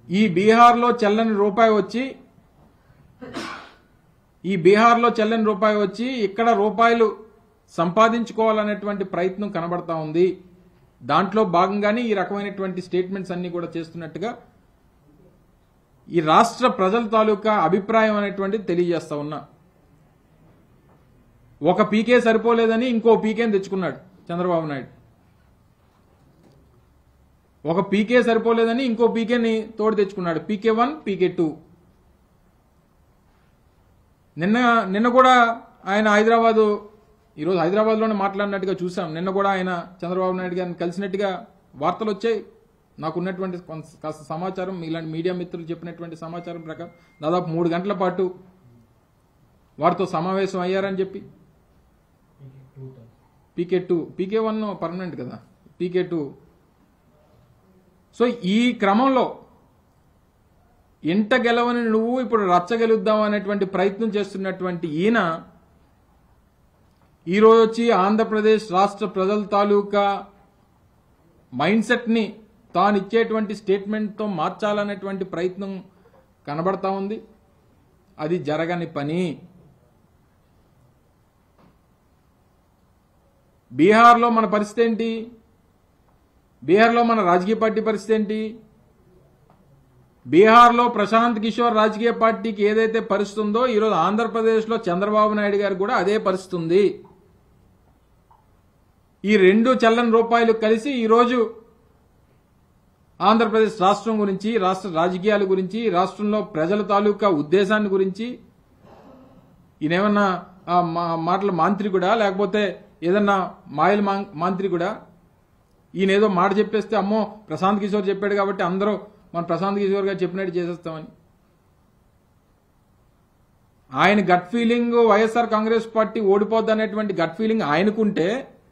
ఈ బీహార్లో చెల్లని రూపాయి వచ్చి ఇక్కడ రూపాయలు సంపాదించుకోవాలనేటువంటి ప్రయత్నం కనబడతా ఉంది. దాంట్లో భాగంగానే ఈ రకమైనటువంటి స్టేట్మెంట్స్ అన్ని కూడా చేస్తున్నట్టుగా ఈ రాష్ట్ర ప్రజల తాలూకా అభిప్రాయం అనేటువంటిది తెలియజేస్తా ఉన్నా. ఒక పీకే సరిపోలేదని ఇంకో పీకేని తెచ్చుకున్నాడు చంద్రబాబు నాయుడు. ఒక పీకే సరిపోలేదని ఇంకో పీకేని తోడు తెచ్చుకున్నాడు. పీకే 1, పీకే 2. నిన్న కూడా ఆయన ఈరోజు హైదరాబాద్లోనే మాట్లాడినట్టుగా చూసాం. నిన్న కూడా ఆయన చంద్రబాబు నాయుడు గారిని కలిసినట్టుగా వార్తలు వచ్చాయి. నాకున్నటువంటి కాస్త సమాచారం, ఇలాంటి మీడియా మిత్రులు చెప్పినటువంటి సమాచారం ప్రకారం దాదాపు 3 గంటల పాటు వారితో సమావేశం అయ్యారని చెప్పి. పీకే 2, పీకే 1 పర్మనెంట్ కదా, పీకే 2. సో ఈ క్రమంలో ఇంట గెలవని నువ్వు ఇప్పుడు రచ్చ గెలుద్దాం అనేటువంటి ప్రయత్నం చేస్తున్నటువంటి ఈయన ఈరోజు వచ్చి ఆంధ్రప్రదేశ్ రాష్ట్ర ప్రజల తాలూకా మైండ్ సెట్ ని తాను ఇచ్చేటువంటి స్టేట్మెంట్తో మార్చాలనేటువంటి ప్రయత్నం కనబడతా ఉంది. అది జరగని పని. బీహార్లో మన పరిస్థితి ఏంటి? బీహార్లో మన రాజకీయ పార్టీ పరిస్థితి ఏంటి? బీహార్లో ప్రశాంత్ కిషోర్ రాజకీయ పార్టీకి ఏదైతే పరిస్థితి ఉందో ఈరోజు ఆంధ్రప్రదేశ్లో చంద్రబాబు నాయుడు గారు కూడా అదే పరిస్థితి ఉంది. ఈ 2 చెల్లని రూపాయలు కలిసి ఈరోజు ఆంధ్రప్రదేశ్ రాష్ట్రం గురించి, రాష్ట్ర రాజకీయాల గురించి, రాష్ట్రంలో ప్రజల తాలూకా ఉద్దేశాన్ని గురించి ఈయనేమన్నా మాటల మాంత్రికుడా, లేకపోతే ఏదన్నా మాయల మాంత్రికుడా? ఈయనేదో మాట చెప్పేస్తే అమ్మో ప్రశాంత్ కిషోర్ చెప్పాడు కాబట్టి అందరూ మన ప్రశాంత్ కిషోర్ గారు చెప్పినట్టు చేసేస్తామని. ఆయన gut feeling YSR Congress party ఓడిపోద్ది అనేటువంటి గట్ ఫీలింగ్ ఆయనకుంటే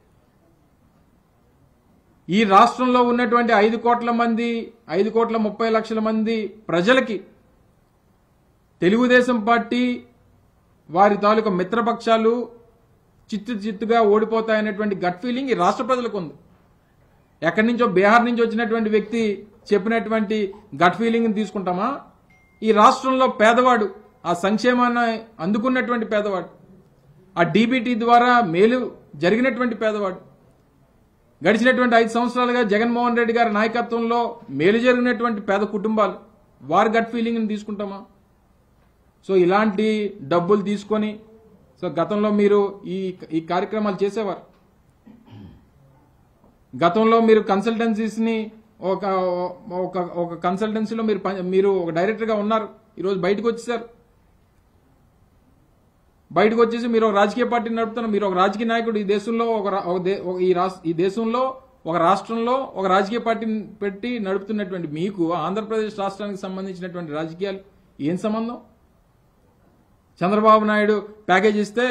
ఈ రాష్ట్రంలో ఉన్నటువంటి 5 కోట్ల మంది 5,30,00,000 మంది ప్రజలకి తెలుగుదేశం పార్టీ వారి తాలూకా మిత్రపక్షాలు చిత్తుగా ఓడిపోతాయనేటువంటి గట్ ఫీలింగ్ ఈ రాష్ట్ర ప్రజలకు ఉంది. ఎక్కడి నుంచో బీహార్ నుంచి వచ్చినటువంటి వ్యక్తి చెప్పినటువంటి గట్ ఫీలింగ్ తీసుకుంటామా? ఈ రాష్ట్రంలో పేదవాడు, ఆ సంక్షేమాన్ని అందుకున్నటువంటి పేదవాడు, ఆ డీబీటీ ద్వారా మేలు జరిగినటువంటి పేదవాడు, గడిచినటువంటి 5 సంవత్సరాలుగా జగన్మోహన్ రెడ్డి గారి నాయకత్వంలో మేలు జరిగినటువంటి పేద కుటుంబాలు, వారి గట్ ఫీలింగ్ని తీసుకుంటామా? సో ఇలాంటి డబ్బులు తీసుకొని సో గతంలో మీరు ఈ కార్యక్రమాలు చేసేవారు. గతంలో మీరు కన్సల్టెన్సీస్ని ఒక కన్సల్టెన్సీలో మీరు ఒక డైరెక్టర్గా ఉన్నారు. ఈరోజు బయటకు వచ్చేసారు. బయటకు వచ్చేసి మీరు ఒక రాజకీయ పార్టీని నడుపుతున్నారు. మీరు ఒక రాజకీయ నాయకుడు. ఈ దేశంలో ఈ దేశంలో ఒక రాష్ట్రంలో ఒక రాజకీయ పార్టీని పెట్టి నడుపుతున్నటువంటి మీకు ఆంధ్రప్రదేశ్ రాష్ట్రానికి సంబంధించినటువంటి రాజకీయాలు ఏం సంబంధం? చంద్రబాబు నాయుడు ప్యాకేజ్ ఇస్తే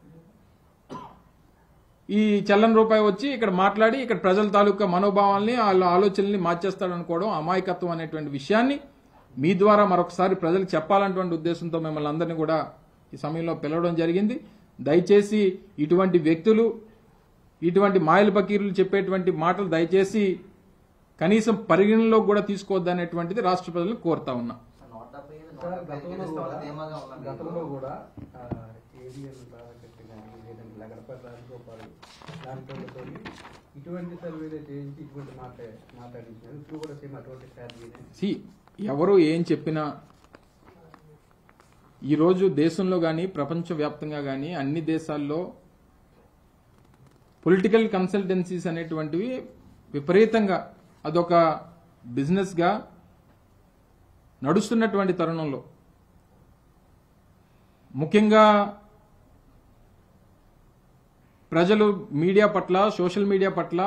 ఈ చెల్లని రూపాయి వచ్చి ఇక్కడ మాట్లాడి ఇక్కడ ప్రజల తాలూకా మనోభావాల్ని వాళ్ళ ఆలోచనల్ని మార్చేస్తాడనుకోవడం అమాయకత్వం అనేటువంటి విషయాన్ని మీ ద్వారా మరొకసారి ప్రజలకు చెప్పాలన్నటువంటి ఉద్దేశంతో మిమ్మల్ని అందరినీ కూడా ఈ సమయంలో పిలవడం జరిగింది. దయచేసి ఇటువంటి వ్యక్తులు, ఇటువంటి మాయల పకీరులు చెప్పేటువంటి మాటలు దయచేసి కనీసం పరిగణనలో కూడా తీసుకోవద్దనేటువంటిది రాష్ట్ర ప్రజలను కోరుతా ఉన్నా. గతంలో కూడా ఇటువంటి సర్వేలు చేయించి ఇటువంటి మాట్లాడించారు. ఇప్పుడు కూడా సేమ్ అటువంటి స్ట్రాటజీ. ఎవరు ఏం చెప్పినా ఈరోజు దేశంలో కానీ ప్రపంచవ్యాప్తంగా కానీ అన్ని దేశాల్లో పొలిటికల్ కన్సల్టెన్సీస్ అనేటువంటివి విపరీతంగా అదొక బిజినెస్గా నడుస్తున్నటువంటి తరుణంలో ముఖ్యంగా ప్రజలు మీడియా పట్ల, సోషల్ మీడియా పట్ల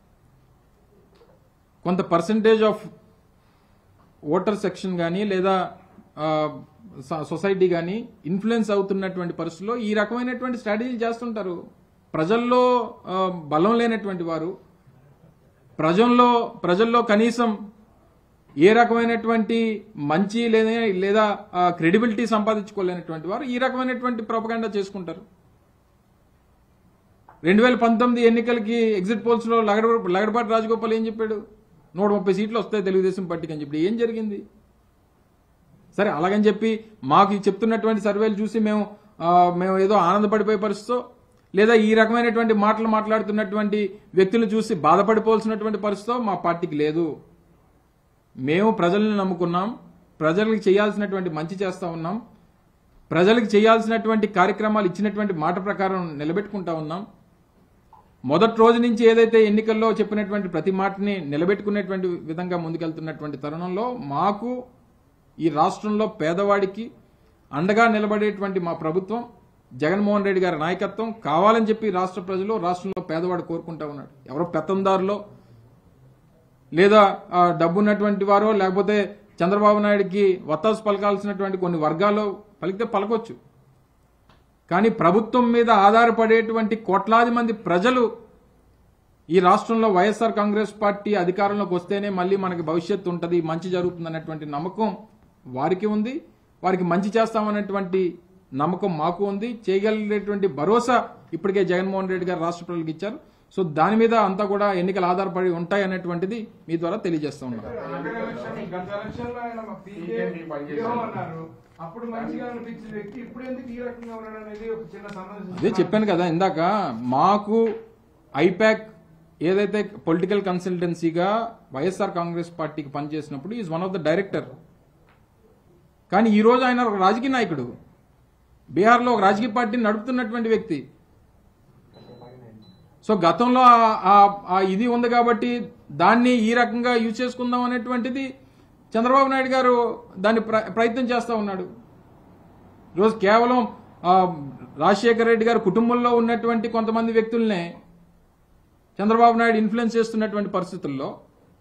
కొంత పర్సంటేజ్ ఆఫ్ ఓటర్ సెక్షన్ కానీ లేదా సొసైటీ కానీ ఇన్ఫ్లుయెన్స్ అవుతున్నటువంటి పరిస్థితుల్లో ఈ రకమైనటువంటి స్ట్రాటజీలు చేస్తుంటారు. ప్రజల్లో బలం లేనటువంటి వారు, ప్రజల్లో కనీసం ఏ రకమైనటువంటి మంచి లేదా క్రెడిబిలిటీ సంపాదించుకోలేనటువంటి వారు ఈ రకమైనటువంటి ప్రొపగండా చేసుకుంటారు. 2019 ఎన్నికలకి ఎగ్జిట్ పోల్స్ లో లగడపాటి రాజగోపాల్ ఏం చెప్పాడు? 130 సీట్లు వస్తాయి తెలుగుదేశం పార్టీకి అని చెప్పి. ఏం జరిగింది? సరే అలాగని చెప్పి మాకు ఈ చెప్తున్నటువంటి సర్వేలు చూసి మేము ఏదో ఆనందపడిపోయే పరిస్థితో లేదా ఈ రకమైనటువంటి మాటలు మాట్లాడుతున్నటువంటి వ్యక్తులు చూసి బాధపడిపోవాల్సినటువంటి పరిస్థితో మా పార్టీకి లేదు. మేము ప్రజల్ని నమ్ముకున్నాం, ప్రజలకు చేయాల్సినటువంటి మంచి చేస్తా ఉన్నాం, ప్రజలకు చేయాల్సినటువంటి కార్యక్రమాలు ఇచ్చినటువంటి మాట ప్రకారం నిలబెట్టుకుంటా ఉన్నాం. మొదటి రోజు నుంచి ఏదైతే ఎన్నికల్లో చెప్పినటువంటి ప్రతి మాటని నిలబెట్టుకునేటువంటి విధంగా ముందుకెళ్తున్నటువంటి తరుణంలో మాకు ఈ రాష్ట్రంలో పేదవాడికి అండగా నిలబడేటువంటి మా ప్రభుత్వం జగన్మోహన్ రెడ్డి గారి నాయకత్వం కావాలని చెప్పి రాష్ట్ర ప్రజలు రాష్ట్రంలో పేదవాడు కోరుకుంటా ఉన్నాడు. ఎవరో పెత్తందారులో లేదా డబ్బున్నటువంటి వారో లేకపోతే చంద్రబాబు నాయుడికి వత్తాసు పలకాల్సినటువంటి కొన్ని వర్గాలు పలికితే పలకొచ్చు, కానీ ప్రభుత్వం మీద ఆధారపడేటువంటి కోట్లాది మంది ప్రజలు ఈ రాష్ట్రంలో వైఎస్ఆర్ కాంగ్రెస్ పార్టీ అధికారంలోకి వస్తేనే మళ్ళీ మనకి భవిష్యత్తు ఉంటుంది, మంచి జరుగుతుంది అన్నటువంటి నమ్మకం వారికి ఉంది. వారికి మంచి చేస్తామన్నటువంటి నమ్మకం మాకు ఉంది. చేయగలిగేటువంటి భరోసా ఇప్పటికే జగన్మోహన్ రెడ్డి గారు రాష్ట్ర ప్రజలకు ఇచ్చారు. సో దాని మీద అంతా కూడా ఎన్నికలు ఆధారపడి ఉంటాయి అనేటువంటిది మీ ద్వారా తెలియజేస్తా ఉన్నాం. అదే చెప్పాను కదా ఇందాక, మాకు ఐపాక్ ఏదైతే పొలిటికల్ కన్సల్టెన్సీగా వైఎస్ఆర్ కాంగ్రెస్ పార్టీకి పనిచేసినప్పుడు is one of the director. కానీ ఈ రోజు ఆయన ఒక రాజకీయ నాయకుడు, బీహార్లో ఒక రాజకీయ పార్టీని నడుపుతున్నటువంటి వ్యక్తి. సో గతంలో ఇది ఉంది కాబట్టి దాన్ని ఈ రకంగా యూజ్ చేసుకుందాం అనేటువంటిది చంద్రబాబు నాయుడు గారు దాన్ని ప్రయత్నం చేస్తూ ఉన్నాడు. ఈరోజు కేవలం రాజశేఖర రెడ్డి గారి కుటుంబంలో ఉన్నటువంటి కొంతమంది వ్యక్తుల్నే చంద్రబాబు నాయుడు ఇన్ఫ్లుయెన్స్ చేస్తున్నటువంటి పరిస్థితుల్లో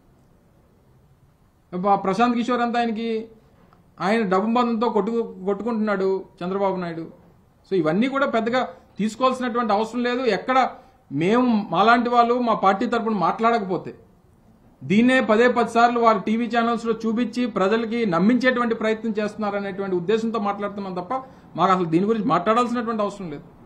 ప్రశాంత్ కిషోర్ అంతా ఆయన డబ్బు బంధంతో కొట్టుకుంటున్నాడు చంద్రబాబు నాయుడు. సో ఇవన్నీ కూడా పెద్దగా తీసుకోవాల్సినటువంటి అవసరం లేదు. ఎక్కడ మేము మాలాంటి వాళ్ళు మా పార్టీ తరఫున మాట్లాడకపోతే దీన్నే 10 సార్లు వారి టీవీ ఛానల్స్లో చూపించి ప్రజలకి నమ్మించేటువంటి ప్రయత్నం చేస్తున్నారు అనేటువంటి ఉద్దేశంతో మాట్లాడుతున్నాం తప్ప మాకు అసలు దీని గురించి మాట్లాడాల్సినటువంటి అవసరం లేదు.